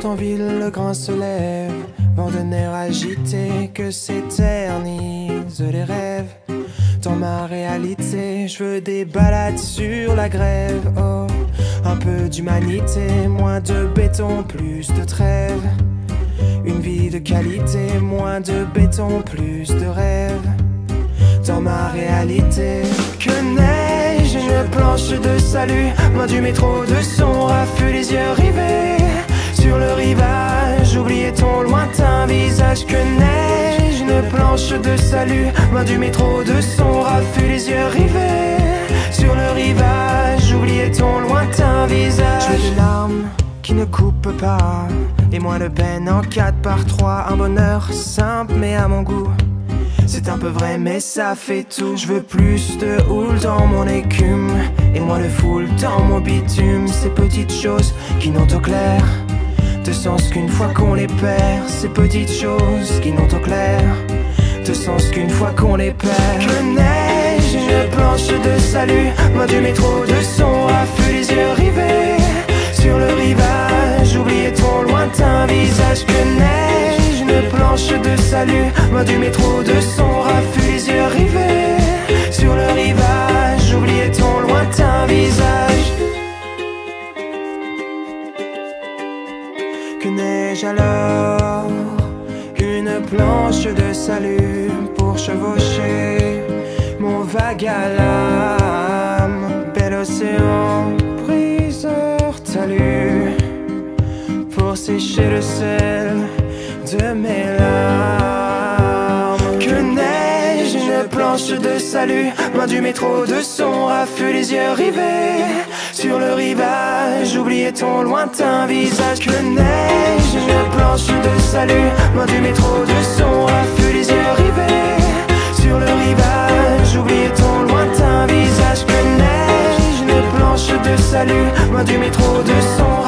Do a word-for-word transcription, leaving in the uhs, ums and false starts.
Quand en ville le grain se lève, vent de nerfs agité que s'éternisent les rêves. Dans ma réalité, je veux des balades sur la grève. Oh, un peu d'humanité, moins de béton, plus de trêve. Une vie de qualité, moins de béton, plus de rêve. Dans ma réalité, que neige, une planche de salut, loin du métro de son raffut, les yeux rivés sur le rivage, oubliez ton lointain visage. Que neige, une planche de salut, loin du métro de son raffut, les yeux rivés sur le rivage, oubliez ton lointain visage. Je veux des larmes qui ne coupent pas, et moins de peine en quatre par trois. Un bonheur simple mais à mon goût, c'est un peu vrai mais ça fait tout. Je veux plus de houle dans mon écume, et moins de foule dans mon bitume. Ces petites choses qui n'ont au clair de sens qu'une fois qu'on les perd. Ces petites choses qui n'ont au clair de sens qu'une fois qu'on les perd. Que neige, une planche de salut, loin du métro de son raffut, les yeux rivés sur le rivage, oubliez ton lointain visage. Que neige, une planche de salut, loin du métro de son raffut, les yeux rivés sur le rivage, oubliez ton lointain visage. Que neige alors, une planche de salut pour chevaucher mon vague à l'âme. Bel océan, briseur talus, pour sécher le sel de mes larmes. Que neige, une planche de salut, loin du métro de son raffut, les yeux rivés sur le rivage, oubliez ton lointain visage. Que neige, une planche de salut, loin du métro de son raffut, les yeux rivés sur le rivage, oubliez ton lointain visage. Que neige, une planche de salut, loin du métro de son